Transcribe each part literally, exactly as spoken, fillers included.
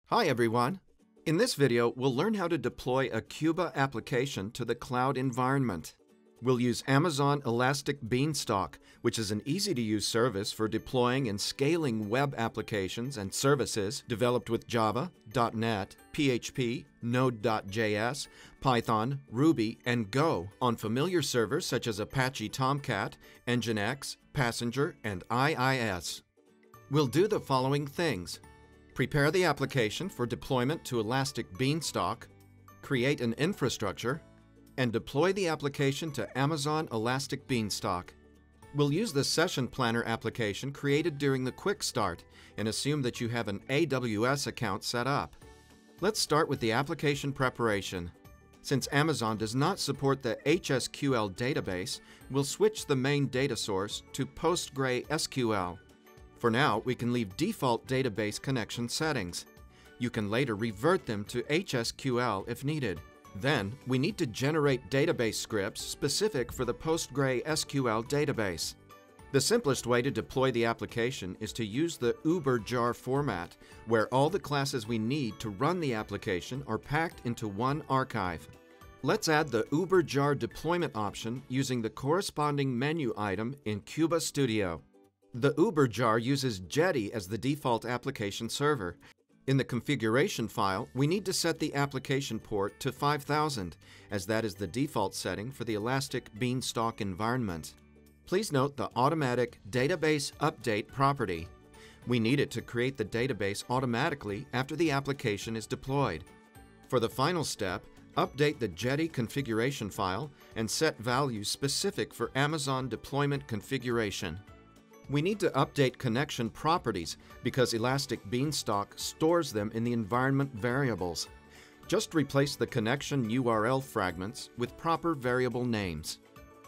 Hi everyone! In this video, we'll learn how to deploy a CUBA application to the cloud environment. We'll use Amazon Elastic Beanstalk, which is an easy-to-use service for deploying and scaling web applications and services developed with Java, dot net, P H P, Node dot J S, Python, Ruby, and Go on familiar servers such as Apache Tomcat, Nginx, Passenger, and I I S. We'll do the following things. Prepare the application for deployment to Elastic Beanstalk, create an infrastructure, and deploy the application to Amazon Elastic Beanstalk. We'll use the Session Planner application created during the Quick Start and assume that you have an A W S account set up. Let's start with the application preparation. Since Amazon does not support the H S Q L database, we'll switch the main data source to PostgreSQL. For now, we can leave default database connection settings. You can later revert them to H S Q L if needed. Then, we need to generate database scripts specific for the PostgreSQL database. The simplest way to deploy the application is to use the uber jar format, where all the classes we need to run the application are packed into one archive. Let's add the uber jar deployment option using the corresponding menu item in CUBA Studio. The uber jar uses Jetty as the default application server. In the configuration file, we need to set the application port to five thousand, as that is the default setting for the Elastic Beanstalk environment. Please note the automatic database update property. We need it to create the database automatically after the application is deployed. For the final step, update the Jetty configuration file and set values specific for Amazon deployment configuration. We need to update connection properties because Elastic Beanstalk stores them in the environment variables. Just replace the connection U R L fragments with proper variable names.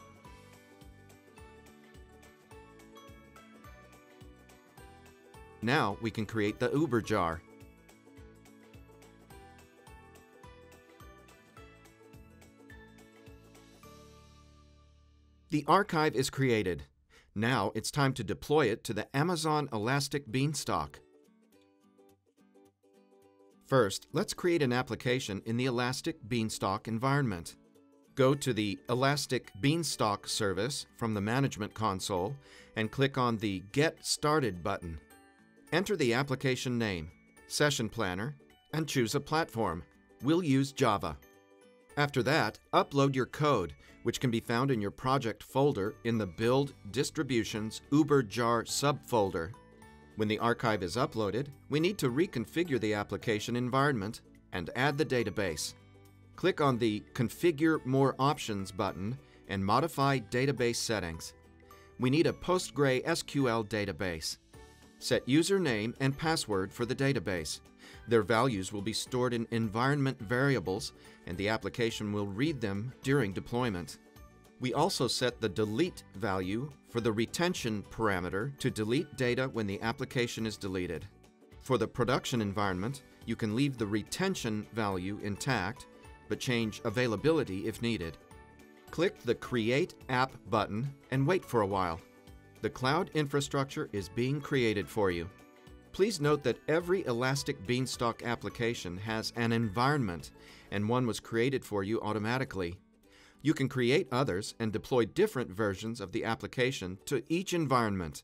Now we can create the uber jar. The archive is created. Now it's time to deploy it to the Amazon Elastic Beanstalk. First, let's create an application in the Elastic Beanstalk environment. Go to the Elastic Beanstalk service from the Management Console and click on the Get Started button. Enter the application name, Session Planner, and choose a platform. We'll use Java. After that, upload your code, which can be found in your project folder in the Build Distributions Uber Jar subfolder. When the archive is uploaded, we need to reconfigure the application environment and add the database. Click on the Configure More Options button and modify database settings. We need a PostgreSQL database. Set username and password for the database. Their values will be stored in environment variables, and the application will read them during deployment. We also set the delete value for the retention parameter to delete data when the application is deleted. For the production environment, you can leave the retention value intact, but change availability if needed. Click the Create App button and wait for a while. The cloud infrastructure is being created for you. Please note that every Elastic Beanstalk application has an environment, and one was created for you automatically. You can create others and deploy different versions of the application to each environment.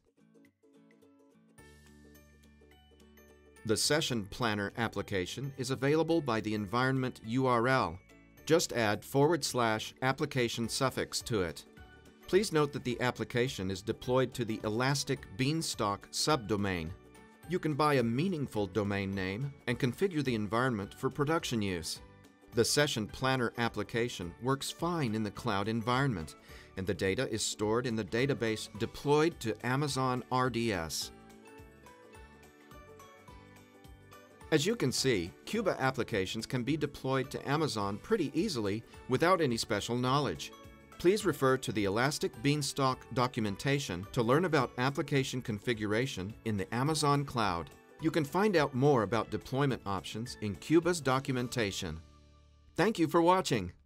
The Session Planner application is available by the environment U R L. Just add forward slash application suffix to it. Please note that the application is deployed to the Elastic Beanstalk subdomain. You can buy a meaningful domain name and configure the environment for production use. The Session Planner application works fine in the cloud environment, and the data is stored in the database deployed to Amazon R D S. As you can see, CUBA applications can be deployed to Amazon pretty easily without any special knowledge. Please refer to the Elastic Beanstalk documentation to learn about application configuration in the Amazon cloud. You can find out more about deployment options in CUBA's documentation. Thank you for watching.